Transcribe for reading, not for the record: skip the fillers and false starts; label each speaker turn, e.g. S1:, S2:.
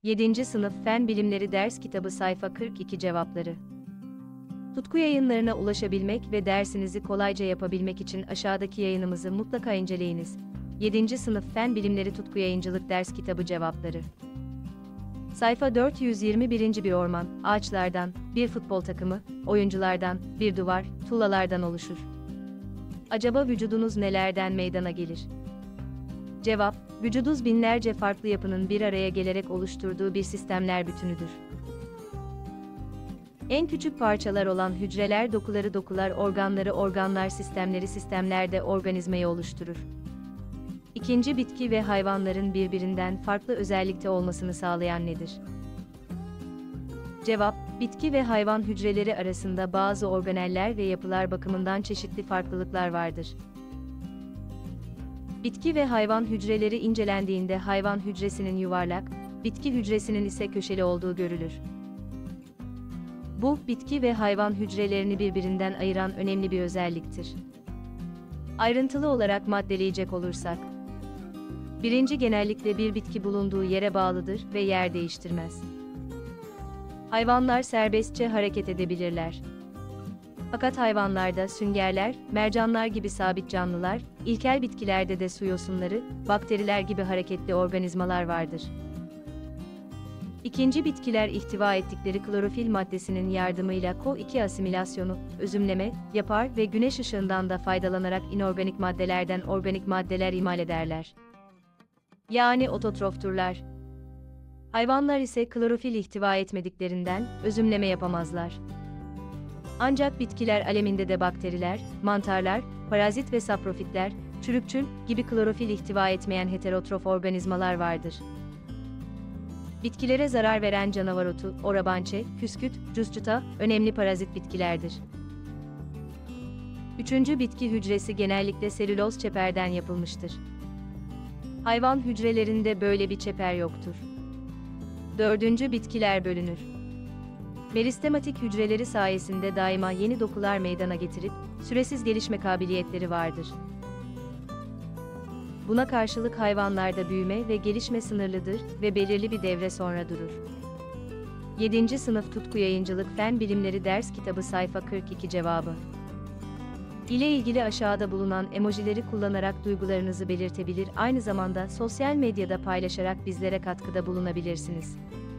S1: 7. Sınıf Fen Bilimleri Ders Kitabı Sayfa 42 Cevapları. Tutku yayınlarına ulaşabilmek ve dersinizi kolayca yapabilmek için aşağıdaki yayınımızı mutlaka inceleyiniz. 7. Sınıf Fen Bilimleri Tutku Yayıncılık Ders Kitabı Cevapları. Sayfa 421. Bir orman, ağaçlardan, bir futbol takımı, oyunculardan, bir duvar, tuğlalardan oluşur. Acaba vücudunuz nelerden meydana gelir? Cevap, vücudunuz binlerce farklı yapının bir araya gelerek oluşturduğu bir sistemler bütünüdür. En küçük parçalar olan hücreler dokular organlar sistemler de organizmayı oluşturur. İkinci, bitki ve hayvanların birbirinden farklı özellikte olmasını sağlayan nedir? Cevap, bitki ve hayvan hücreleri arasında bazı organeller ve yapılar bakımından çeşitli farklılıklar vardır. Bitki ve hayvan hücreleri incelendiğinde hayvan hücresinin yuvarlak, bitki hücresinin ise köşeli olduğu görülür. Bu, bitki ve hayvan hücrelerini birbirinden ayıran önemli bir özelliktir. Ayrıntılı olarak maddeleyecek olursak, birinci, genellikle bir bitki bulunduğu yere bağlıdır ve yer değiştirmez. Hayvanlar serbestçe hareket edebilirler. Fakat hayvanlarda süngerler, mercanlar gibi sabit canlılar, ilkel bitkilerde de su yosunları, bakteriler gibi hareketli organizmalar vardır. İkinci, bitkiler ihtiva ettikleri klorofil maddesinin yardımıyla CO2 asimilasyonu, özümleme yapar ve güneş ışığından da faydalanarak inorganik maddelerden organik maddeler imal ederler. Yani ototrofturlar. Hayvanlar ise klorofil ihtiva etmediklerinden özümleme yapamazlar. Ancak bitkiler aleminde de bakteriler, mantarlar, parazit ve saprofitler, çürükçül gibi klorofil ihtiva etmeyen heterotrof organizmalar vardır. Bitkilere zarar veren canavar otu, orabançe, küsküt, cuscuta, önemli parazit bitkilerdir. Üçüncü, bitki hücresi genellikle selüloz çeperden yapılmıştır. Hayvan hücrelerinde böyle bir çeper yoktur. Dördüncü, bitkiler bölünür. Meristematik hücreleri sayesinde daima yeni dokular meydana getirip, süresiz gelişme kabiliyetleri vardır. Buna karşılık hayvanlarda büyüme ve gelişme sınırlıdır ve belirli bir devre sonra durur. 7. Sınıf Tutku Yayıncılık Fen Bilimleri Ders Kitabı Sayfa 42 Cevabı. İle ilgili aşağıda bulunan emojileri kullanarak duygularınızı belirtebilir, aynı zamanda sosyal medyada paylaşarak bizlere katkıda bulunabilirsiniz.